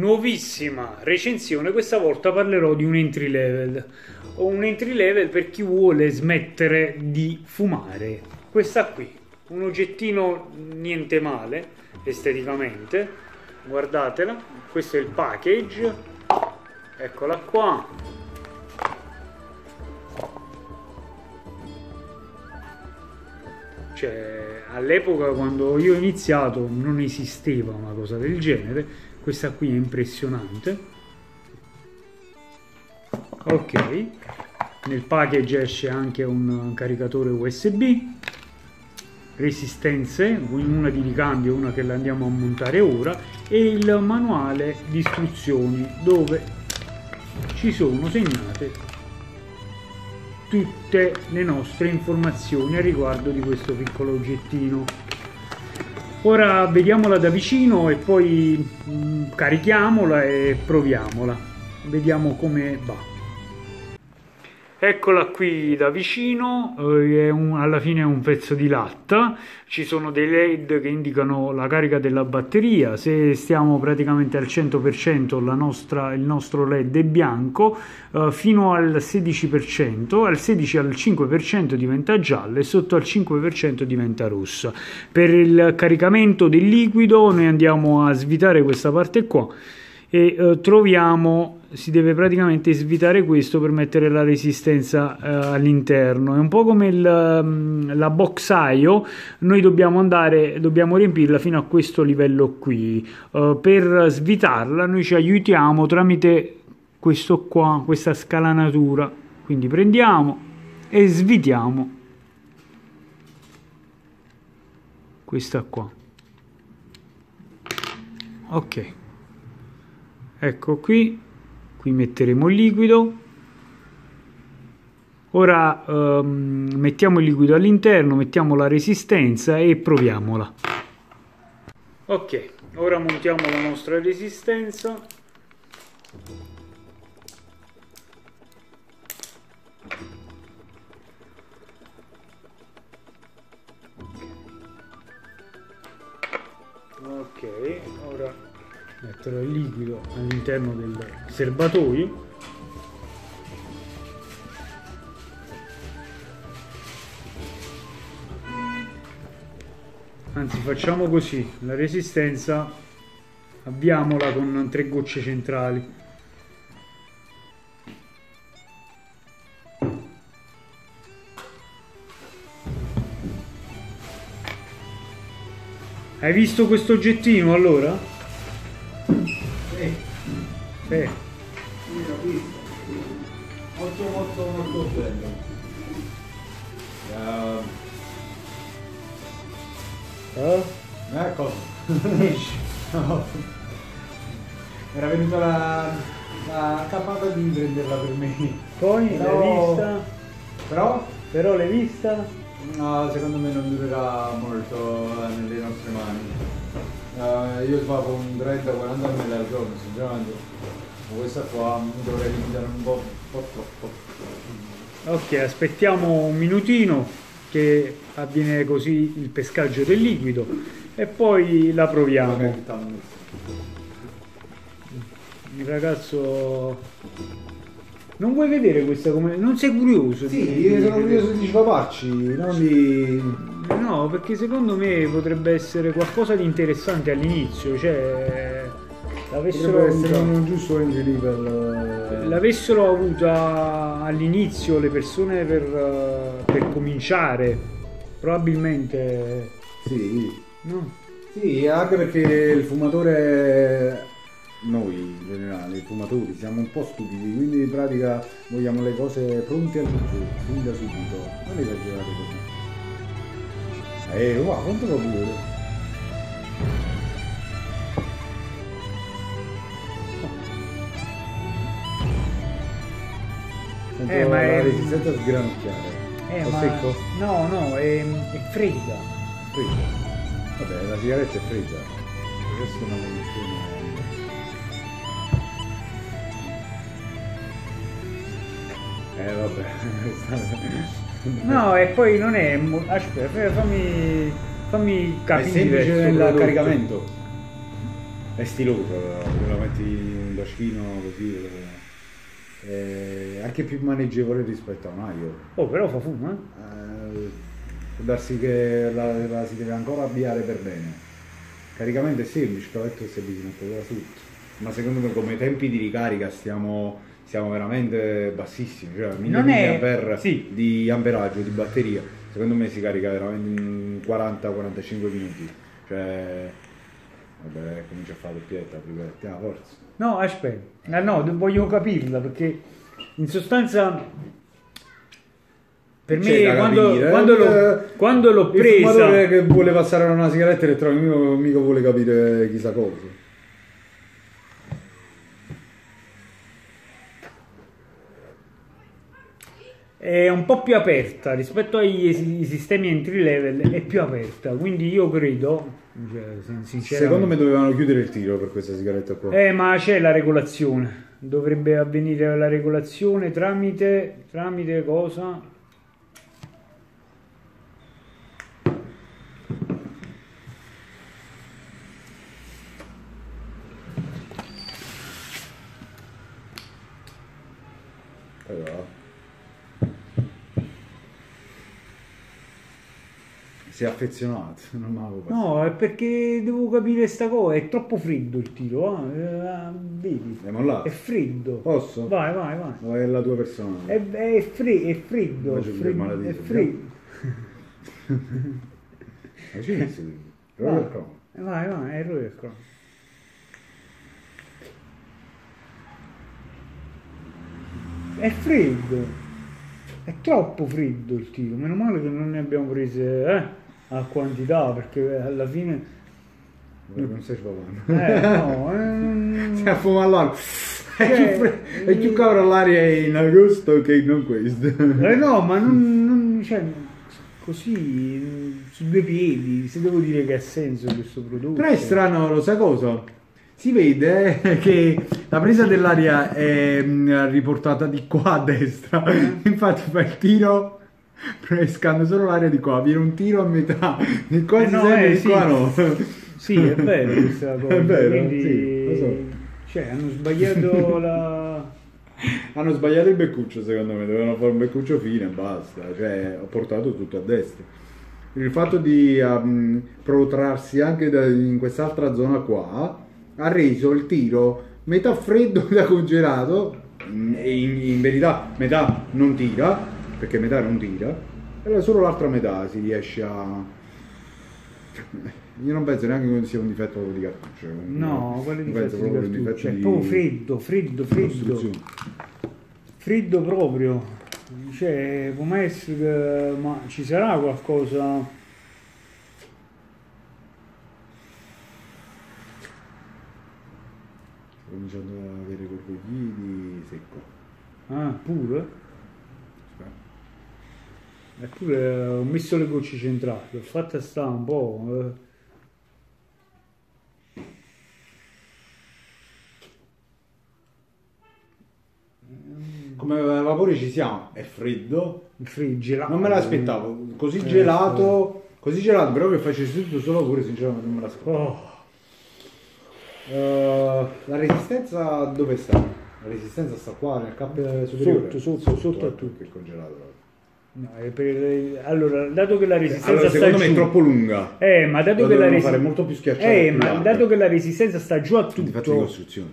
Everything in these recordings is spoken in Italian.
nuovissima recensione. Questa volta parlerò di un entry level, o un entry level per chi vuole smettere di fumare. Questa qui, un oggettino niente male esteticamente, guardatela, questo è il package, eccola qua. Cioè, all'epoca quando io ho iniziato non esisteva una cosa del genere. Questa qui è impressionante. Ok, nel package esce anche un caricatore USB, resistenze, una di ricambio, una che la andiamo a montare ora, e il manuale di istruzioni dove ci sono segnate tutte le nostre informazioni a riguardo di questo piccolo oggettino. Ora vediamola da vicino e poi carichiamola e proviamola, vediamo come va. Eccola qui da vicino, alla fine è un pezzo di latta, ci sono dei LED che indicano la carica della batteria. Se stiamo praticamente al 100% il nostro LED è bianco, fino al 16%, al 16 al 5% diventa giallo e sotto al 5% diventa rossa. Per il caricamento del liquido noi andiamo a svitare questa parte qua e troviamo, si deve praticamente svitare questo per mettere la resistenza all'interno. È un po' come la box IO, noi dobbiamo riempirla fino a questo livello qui. Per svitarla noi ci aiutiamo tramite questo qua, questa scalanatura, quindi prendiamo e svitiamo questa qua. Ok, ecco qui metteremo il liquido. Ora mettiamo il liquido all'interno, mettiamo la resistenza e proviamola. Ok, ora montiamo la nostra resistenza. Ok, ora metterò il liquido all'interno del serbatoio. Anzi, facciamo così, la resistenza avviamola con 3 gocce centrali. Hai visto questo oggettino allora? Sì. Sì. L'ho visto. Molto bello. Cosa? No. Era venuta la capata di prenderla per me. Poi Però... l'hai vista? Però l'hai vista? No, secondo me non durerà molto nelle nostre mani. Io svapo un 30-40 ml al giorno, sinceramente. Ma questa qua mi dovrei limitare un po' troppo. Ok, aspettiamo un minutino che avviene così il pescaggio del liquido e poi la proviamo. Il ragazzo... Non vuoi vedere questa come... Non sei curioso? Sì, io sono curioso di svaparci, non di... No, perché secondo me potrebbe essere qualcosa di interessante all'inizio, cioè... L'avessero avuta all'inizio le persone per cominciare, probabilmente... Sì. No? Sì, anche perché il fumatore... Noi in generale, i fumatori, siamo un po' stupidi, quindi in pratica vogliamo le cose pronte all'uso, fin da subito. Non esagerate così. Wow, quanto va pure? Sento ma la è... resistenza sgranocchiare. È ma... secco? No, è fredda. Fredda. Vabbè, la sigaretta è fredda. Adesso è una condizione... vabbè. No, e poi non è... Aspetta, fammi È capire semplice nel prodotto. caricamento. È stiloso, te lo metti un taschino così, è anche più maneggevole rispetto a un aglio. Oh, però fa fumo, Può darsi che la si deve ancora avviare per bene. Caricamento è semplice, il cavetto si mette da tutto. Ma secondo me come tempi di ricarica stiamo veramente bassissimi, cioè 1000 mAh sì. di amperaggio di batteria, secondo me si carica veramente in 40-45 minuti. Cioè, vabbè, comincia a fare doppietta, forza. No, aspetta, no, voglio capirla perché in sostanza per me quando l'ho il presa fumatore che vuole passare una sigaretta elettronica mica vuole capire chissà cosa. è un po' più aperta rispetto ai sistemi entry level, è più aperta, quindi io credo, cioè, sinceramente, Secondo me dovevano chiudere il tiro per questa sigaretta qua. ma c'è la regolazione, dovrebbe avvenire la regolazione tramite cosa? Si è affezionato, non me l'avevo passato. No, è perché devo capire sta cosa, è troppo freddo il tiro, vedi? È mollato? È freddo. Posso? Vai. O è la tua persona? È freddo, Faccio pure il è maledetto, freddo. Ma ci messo tu? Roller Chrome. Vai, è Roller Chrome. È freddo, è troppo freddo il tiro, meno male che non ne abbiamo prese a quantità, perché alla fine Non stai spavando. no, Si affuma all'aria. È più cavolo all'aria in agosto che non questo. no, ma non cioè, così su due piedi, se devo dire che ha senso questo prodotto. Però è strano, lo sai cosa? Si vede che la presa dell'aria è riportata di qua a destra. Infatti fa il tiro pescando solo l'aria di qua, viene un tiro a metà, di qua si sente, di sì. qua no. Sì, è vero questa cosa. È vero, quindi, sì, lo so. Cioè, hanno sbagliato la... Hanno sbagliato il beccuccio, secondo me, dovevano fare un beccuccio fine e basta, cioè ho portato tutto a destra. Il fatto di protrarsi anche in quest'altra zona qua ha reso il tiro metà freddo, metà congelato, e in verità metà non tira, perché metà non tira, e solo l'altra metà si riesce a... Io non penso neanche che sia un difetto proprio di cartuccio. No, quello di penso proprio un difetto cioè, di proprio freddo. Freddo proprio. Cioè, può essere che... Ma ci sarà qualcosa... Sto cominciando ad avere corcoglini secco. Ah, pure? Eppure ho messo le gocce centrali, l'ho fatta stare un po'... Come vapore ci siamo, è freddo, gelato. non me l'aspettavo, così gelato, però che facessi tutto solo vapore, sinceramente non me l'aspettavo. La resistenza dove sta? La resistenza sta qua nel cap superiore? Sotto a tutto. Che è congelato. No, allora, dato che la resistenza Allora, sta secondo me giù, è troppo lunga. Ma dato che la fare molto più schiacciata. ma dato che la resistenza sta giù a Difetto di tutto, costruzione.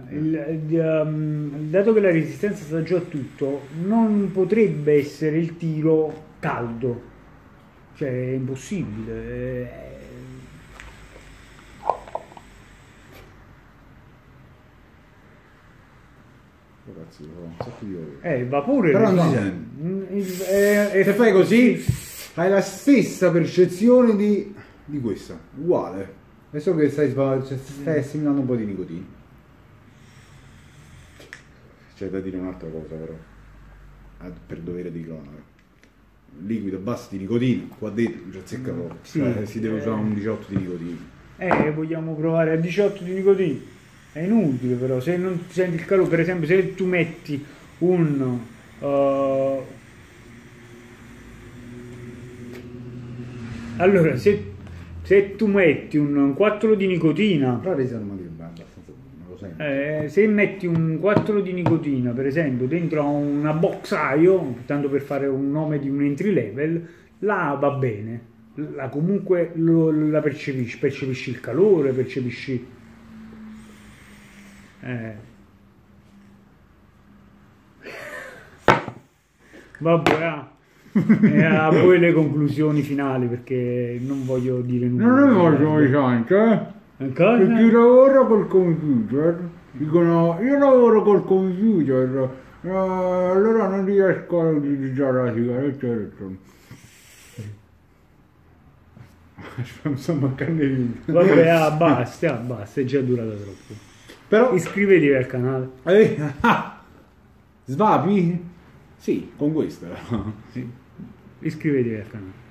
dato che la resistenza sta giù a tutto, non potrebbe essere il tiro caldo, cioè è impossibile. Ragazzi, un sacco di ore. Il vapore Però lo non si fa. sente. Se fai così, hai la stessa percezione di questa, uguale. È solo che stai assimilando un po' di nicotina. C'è da dire un'altra cosa però, per dovere di cronaca. Liquido basso di nicotina, qua dentro non c'è zecca proprio. Sì. Cioè, si deve usare un 18 di nicotina. Vogliamo provare a 18 di nicotina. È inutile però, se non senti il calore, per esempio se tu metti un allora se tu metti un 4 di nicotina, Però resiamo Se metti un 4 di nicotina, per esempio, dentro a una boxaio, tanto per fare un nome di un entry level, là va bene. Là comunque la percepisci il calore, percepisci... Vabbè, e a voi le conclusioni finali, perché non voglio dire nulla. Non è molto importante, Cosa? per chi lavora col computer, dicono io lavoro col computer, allora non riesco a utilizzare la sigaretta elettronica. Insomma, cannellino. Vabbè, basta, è già durata troppo. Però Iscrivetevi al canale. Svapi? Sì, con questa. Sì. Iscrivetevi al canale.